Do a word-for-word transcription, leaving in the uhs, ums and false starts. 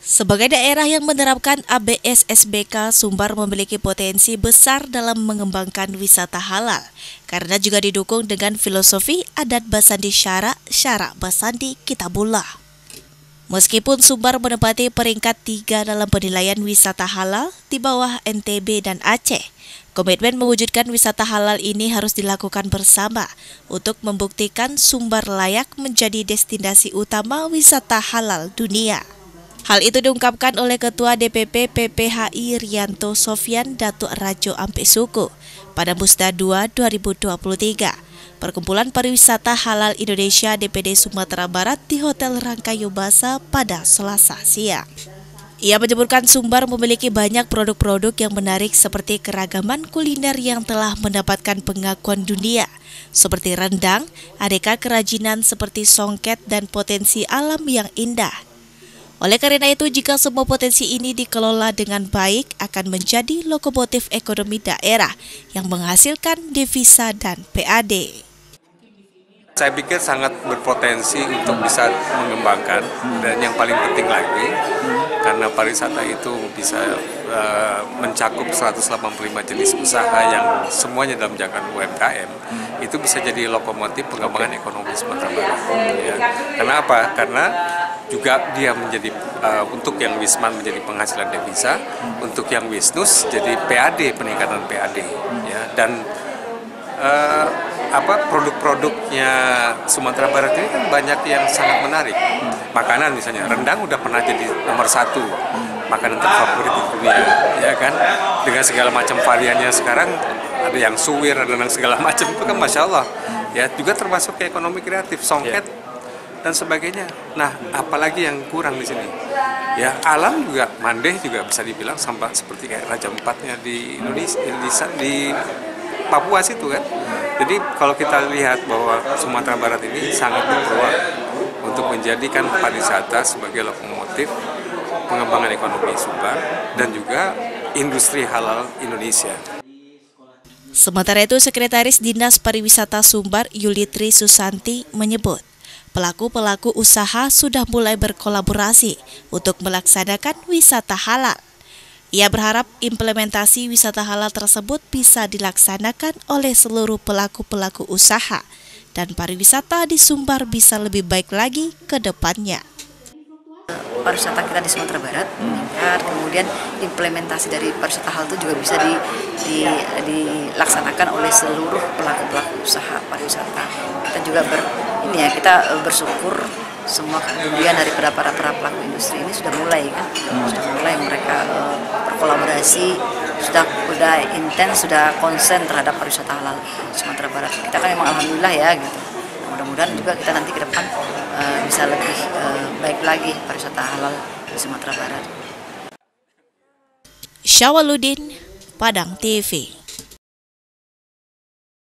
Sebagai daerah yang menerapkan A B S S B K, Sumbar memiliki potensi besar dalam mengembangkan wisata halal karena juga didukung dengan filosofi adat Basandi Syara, Syara Basandi Kitabullah. Meskipun Sumbar menempati peringkat tiga dalam penilaian wisata halal di bawah N T B dan Aceh, komitmen mewujudkan wisata halal ini harus dilakukan bersama untuk membuktikan Sumbar layak menjadi destinasi utama wisata halal dunia. Hal itu diungkapkan oleh Ketua D P P P P H I Rianto Sofyan Datuk Rajo Ampek Suku pada Musda dua dua ribu dua puluh tiga, Perkumpulan Pariwisata Halal Indonesia D P D Sumatera Barat di Hotel Rangkayu Basa pada Selasa siang. Ia menyebutkan Sumbar memiliki banyak produk-produk yang menarik seperti keragaman kuliner yang telah mendapatkan pengakuan dunia, seperti rendang, aneka kerajinan seperti songket dan potensi alam yang indah. Oleh karena itu, jika semua potensi ini dikelola dengan baik, akan menjadi lokomotif ekonomi daerah yang menghasilkan devisa dan P A D. Saya pikir sangat berpotensi untuk bisa mengembangkan, dan yang paling penting lagi, karena pariwisata itu bisa uh, mencakup seratus delapan puluh lima jenis usaha yang semuanya dalam jangkauan U M K M, itu bisa jadi lokomotif pengembangan ekonomi Sumatera Barat. Ya. Karena apa? Karena juga dia menjadi uh, untuk yang Wisman menjadi penghasilan devisa, untuk yang Wisnus jadi P A D, peningkatan P A D, ya. Dan uh, apa produk-produknya Sumatera Barat ini kan banyak yang sangat menarik. Makanan misalnya rendang udah pernah jadi nomor satu makanan terfavorit di dunia, ya kan? Dengan segala macam variannya sekarang, ada yang suwir, ada yang segala macam, itu kan masya Allah. Ya juga termasuk ke ekonomi kreatif, songket dan sebagainya. Nah, apalagi yang kurang di sini? Ya, alam juga, Mandeh juga bisa dibilang sampai seperti kayak Raja Empatnya di Indonesia, di, di Papua situ kan. Jadi kalau kita lihat bahwa Sumatera Barat ini sangat berpeluang untuk menjadikan pariwisata sebagai lokomotif pengembangan ekonomi Sumbar dan juga industri halal Indonesia. Sementara itu, Sekretaris Dinas Pariwisata Sumbar Yulitri Susanti menyebut, pelaku-pelaku usaha sudah mulai berkolaborasi untuk melaksanakan wisata halal. Ia berharap implementasi wisata halal tersebut bisa dilaksanakan oleh seluruh pelaku-pelaku usaha dan pariwisata di Sumbar bisa lebih baik lagi ke depannya. Pariwisata kita di Sumatera Barat meningkat, kemudian implementasi dari pariwisata halal itu juga bisa di, di, dilaksanakan oleh seluruh pelaku-pelaku usaha pariwisata. Kita juga ber, ini ya kita bersyukur semua kemudian dari para para para pelaku industri ini sudah mulai kan, sudah mulai mereka uh, berkolaborasi, sudah sudah intens, sudah konsen terhadap pariwisata halal Sumatera Barat. Kita kan memang alhamdulillah ya gitu. Mudah-mudahan juga kita nanti ke depan uh, bisa lebih uh, baik lagi pariwisata halal di Sumatera Barat. Syawaludin, Padang T V.